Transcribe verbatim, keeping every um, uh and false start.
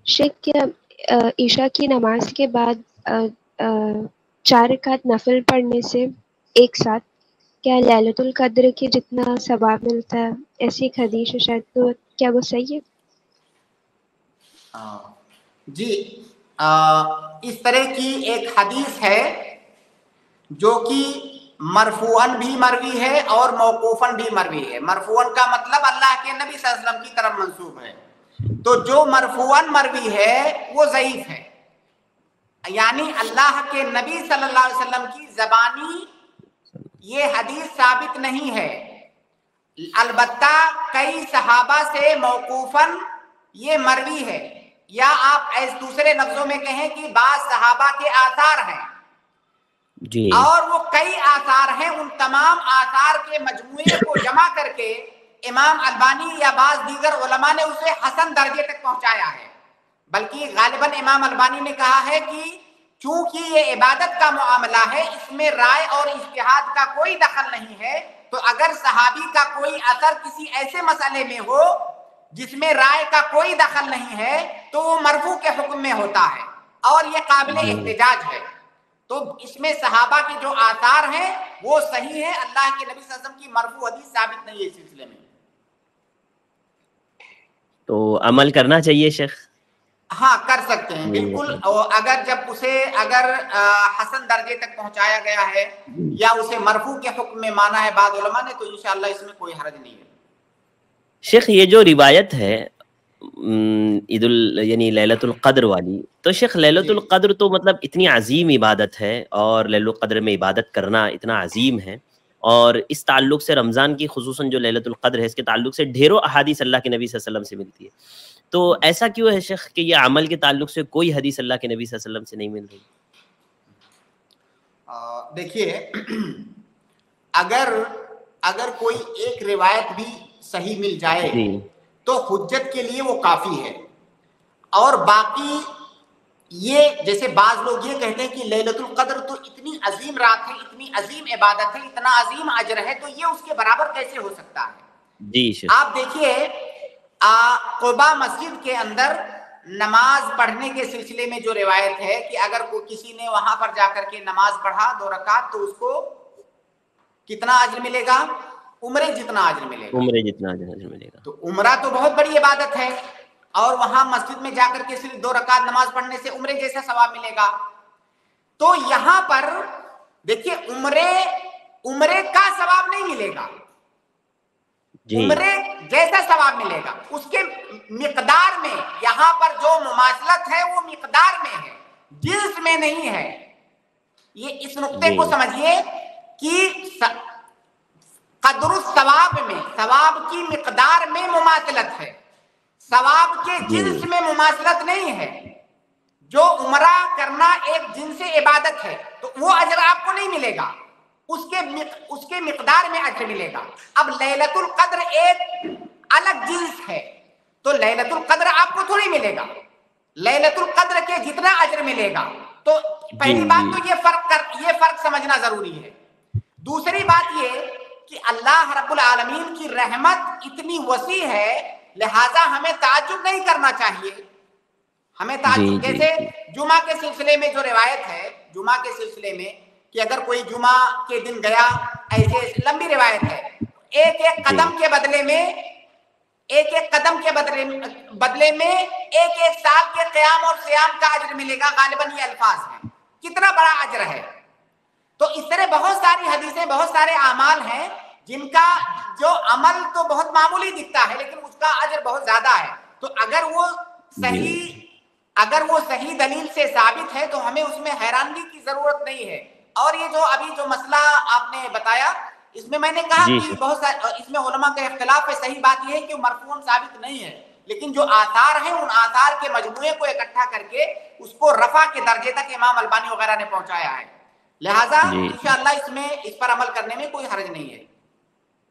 شیخ کیا عشاء کی نماز کے بعد چار رکعت نفل پڑھنے سے ایک ساتھ کیا لیلۃ القدر کے جتنا ثواب ملتا ہے؟ ایسی ایک حدیث ہے شاید، تو کیا وہ صحیح ہے؟ جی آ, اس طرح کی ایک حدیث ہے جو کہ مرفوعاً بھی مروی ہے اور موقوفاً بھی مروی ہے۔ مرفوعاً کا مطلب اللہ کے نبی صلی اللہ علیہ وسلم کی طرف منسوب ہے، تو جو مرفوعاً مروی ہے وہ ضعیف ہے، یعنی اللہ کے نبی صلی اللہ علیہ وسلم کی زبانی یہ حدیث ثابت نہیں ہے۔ البتہ کئی صحابہ سے موقوفاً یہ مروی ہے، یا آپ ایسے دوسرے لفظوں میں کہیں کہ بعض صحابہ کے آثار ہیں جی، اور وہ کئی آثار ہیں، ان تمام آثار کے مجموعے کو جمع کر کے امام البانی یا بعض دیگر علماء نے اسے حسن درجے تک پہنچایا ہے۔ بلکہ غالباً امام البانی نے کہا ہے کہ چونکہ یہ عبادت کا معاملہ ہے، اس میں رائے اور اجتہاد کا کوئی دخل نہیں ہے، تو اگر صحابی کا کوئی اثر کسی ایسے مسئلے میں ہو جس میں رائے کا کوئی دخل نہیں ہے تو وہ مرفوع کے حکم میں ہوتا ہے اور یہ قابل احتجاج ہے۔ تو اس میں صحابہ کے جو آثار ہیں وہ صحیح ہے، اللہ کے نبی صلی اللہ علیہ وسلم کی مرفوع حدیث ثابت نہیں ہے اس سلسلے میں۔ تو عمل کرنا چاہیے شیخ؟ ہاں کر سکتے ہیں بالکل، اگر جب اسے اگر حسن درجے تک پہنچایا گیا ہے یا اسے مرفوع کے حکم میں مانا ہے بعض علماء نے، تو انشاءاللہ اس میں کوئی حرج نہیں ہے۔ شیخ یہ جو روایت ہے عید ال یعنی لیلۃ القدر والی، تو شیخ لیلۃ القدر تو مطلب اتنی عظیم عبادت ہے، اور لیلۃ القدر میں عبادت کرنا اتنا عظیم ہے، اور اس تعلق سے رمضان کی خصوصاً جو لیلۃ القدر ہے اس کے تعلق سے ڈھیروں احادیث اللہ کے نبی صلی اللہ علیہ وسلم سے ملتی ہے، تو ایسا کیوں ہے شیخ کہ یہ عمل کے تعلق سے کوئی حدیث اللہ کے نبی صلی اللہ علیہ وسلم سے نہیں مل رہی؟ دیکھیے اگر اگر کوئی ایک روایت بھی صحیح مل جائے جی تو حجت کے لیے وہ کافی ہے، اور باقی یہ جیسے بعض لوگ یہ کہتے ہیں کہ لیلۃ القدر تو اتنی عظیم رات ہے، اتنی عظیم عبادت ہے، اتنا عظیم اجر ہے، تو یہ اس کے برابر کیسے ہو سکتا ہے؟ جی شیخ، آپ دیکھیے قباء مسجد کے اندر نماز پڑھنے کے سلسلے میں جو روایت ہے کہ اگر کوئی کسی نے وہاں پر جا کر کے نماز پڑھا دو رکعت تو اس کو کتنا اجر ملے گا؟ عمرے جتنا اجر ملے گا۔ عمرے جتنا اجر ملے گا، تو عمرہ تو بہت بڑی عبادت ہے، اور وہاں مسجد میں جا کر کے صرف دو رکعت نماز پڑھنے سے عمرے جیسا ثواب ملے گا۔ تو یہاں پر دیکھیے عمرے عمرے کا ثواب نہیں ملے گا، عمرے جیسا ثواب ملے گا، اس کے مقدار میں یہاں پر جو مماثلت ہے وہ مقدار میں ہے، جنس میں نہیں ہے۔ یہ اس نقطے کو سمجھیے کہ قدر الثواب میں، ثواب کی مقدار میں مماثلت ہے، ثواب کے جنس میں مماثلت نہیں ہے۔ جو عمرہ کرنا ایک جنس عبادت ہے تو وہ اجر آپ کو نہیں ملے گا، اس کے اس کے مقدار میں اجر ملے گا۔ اب لیلۃ القدر ایک الگ جنس ہے، تو لیلۃ القدر آپ کو تھوڑی ملے گا، لیلۃ القدر کے جتنا اجر ملے گا۔ تو پہلی بات تو یہ فرق کر یہ فرق سمجھنا ضروری ہے۔ دوسری بات یہ کہ اللہ رب العالمین کی رحمت اتنی وسیع ہے، لہذا ہمیں تعجب نہیں کرنا چاہیے، ہمیں تعجب جیسے جمعہ کے سلسلے میں جو روایت ہے، جمعہ کے سلسلے میں کہ اگر کوئی جمعہ کے دن گیا، ایسے لمبی روایت ہے، ایک ایک قدم کے بدلے میں ایک ایک قدم کے بدلے بدلے میں ایک ایک سال کے قیام اور صیام کا اجر ملے گا، غالباً یہ الفاظ ہیں۔ کتنا بڑا اجر ہے! تو اس طرح بہت ساری حدیثیں، بہت سارے اعمال ہیں جن کا جو عمل تو بہت معمولی دکھتا ہے لیکن اس کا اجر بہت زیادہ ہے۔ تو اگر وہ صحیح اگر وہ صحیح دلیل سے ثابت ہے تو ہمیں اس میں حیرانگی کی ضرورت نہیں ہے۔ اور یہ جو ابھی جو مسئلہ آپ نے بتایا، اس میں میں نے کہا کہ بہت سارے اس میں علماء کا اختلاف ہے، صحیح بات یہ ہے کہ مرفوعاً ثابت نہیں ہے، لیکن جو آثار ہیں ان آثار کے مجموعے کو اکٹھا کر کے اس کو رفع کے درجے تک امام البانی وغیرہ نے پہنچایا ہے، لہٰذا انشاءاللہ اس میں اس پر عمل کرنے میں کوئی حرج نہیں ہے۔